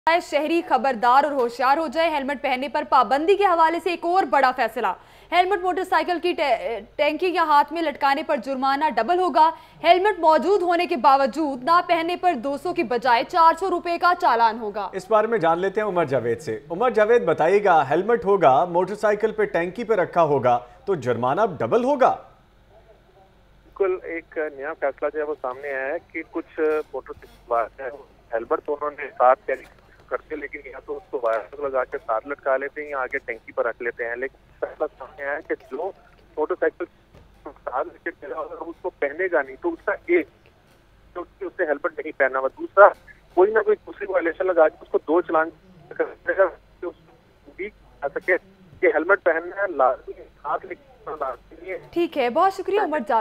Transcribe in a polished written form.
शहरी खबरदार और होशियार हो जाए। हेलमेट पहनने पर पाबंदी के हवाले से एक और बड़ा फैसला। हेलमेट मोटरसाइकिल की टैंकी या हाथ में लटकाने पर जुर्माना डबल होगा। हेलमेट मौजूद होने के बावजूद ना पहनने पर 200 की बजाय 400 रुपए का चालान होगा। इस बारे में जान लेते हैं उमर जावेद से। उमर जावेद बताइएगा, हेलमेट होगा, मोटरसाइकिल पे टैंकी पे रखा होगा तो जुर्माना डबल होगा? बिल्कुल, एक नया फैसला जो है वो सामने आया है कि कुछ मोटरसाइकिल हेलमेट तो उन्होंने साथ कैरी करते, लेकिन या तो उसको वायर लगा के साथ लटका लेते हैं या आगे टैंकी पर रख लेते हैं। लेकिन फैसला सामने आया है कि जो मोटरसाइकिल साथ लेके चला अगर उसको पहनेगा नहीं तो उसका एक तो उससे हेलमेट नहीं पहना हुआ, दूसरा कोई ना कोई दूसरी वायलेशन लगा के उसको 2 चालान आ सके कि हेलमेट पहनना लाजमी, हाथ लेके लाजमी है। ठीक है, बहुत शुक्रिया उमर जावेद।